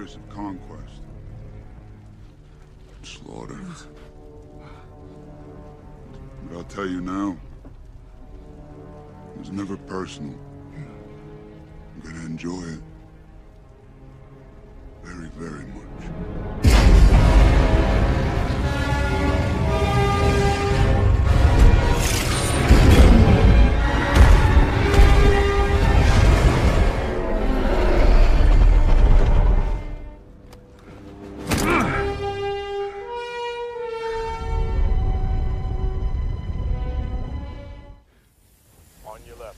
years of conquest. Slaughter. But I'll tell you now, it was never personal. I'm gonna enjoy it. Very, very much. On your left.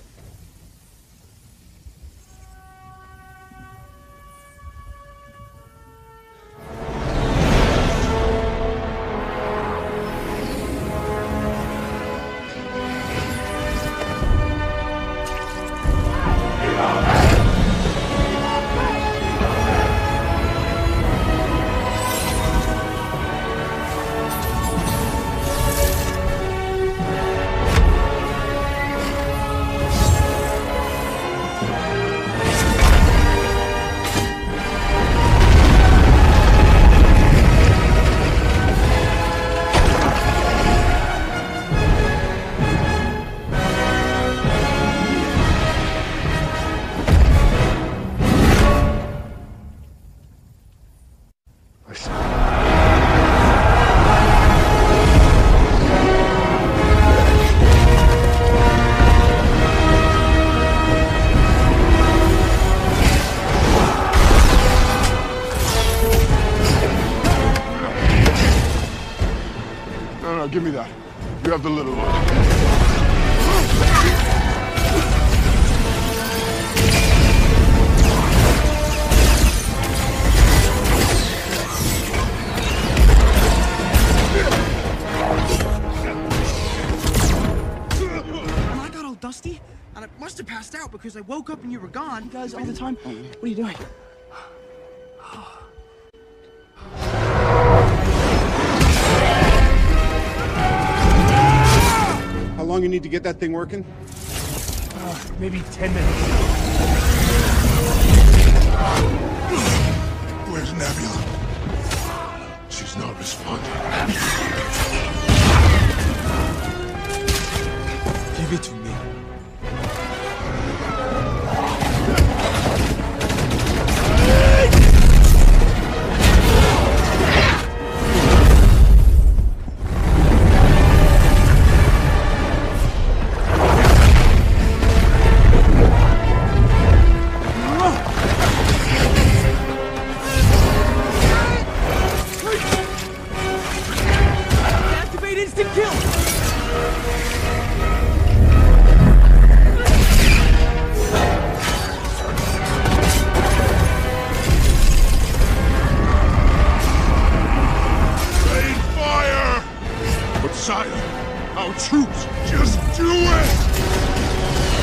No, give me that. You have the little one. When I got all dusty, and I must have passed out because I woke up and you were gone. You guys all the time. What are you doing? How long you need to get that thing working? Maybe 10 minutes. Where's Nebula? She's not responding. Give it to me. Activate instant kill! Rain fire! But Sire, our troops, just do it!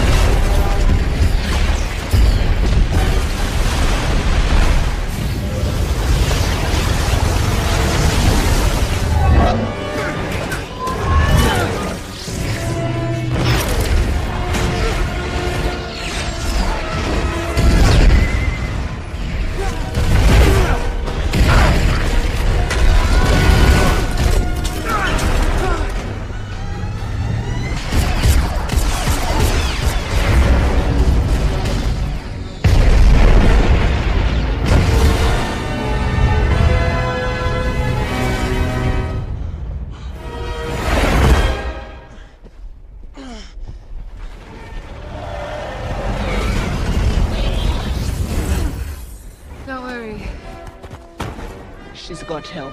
Don't worry. She's got help.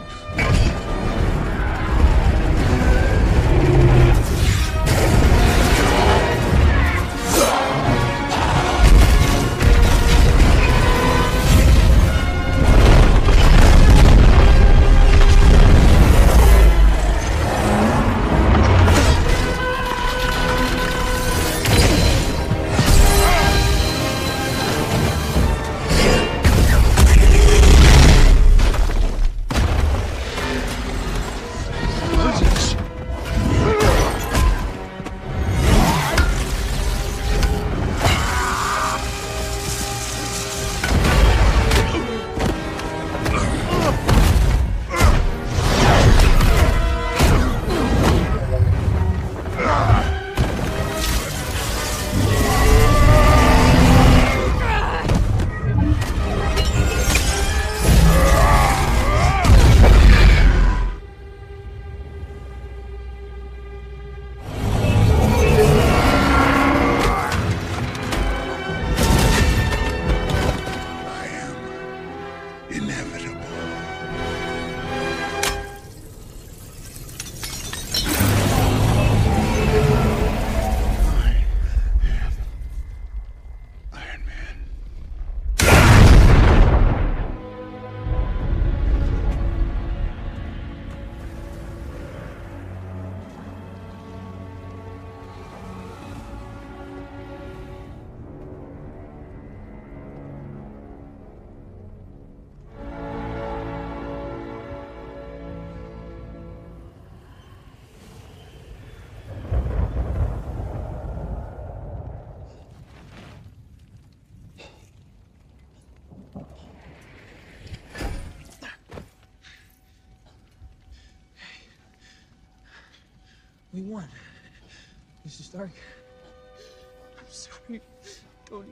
We won. Mr. Stark. I'm sorry, Tony.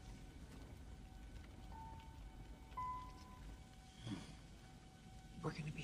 We're gonna be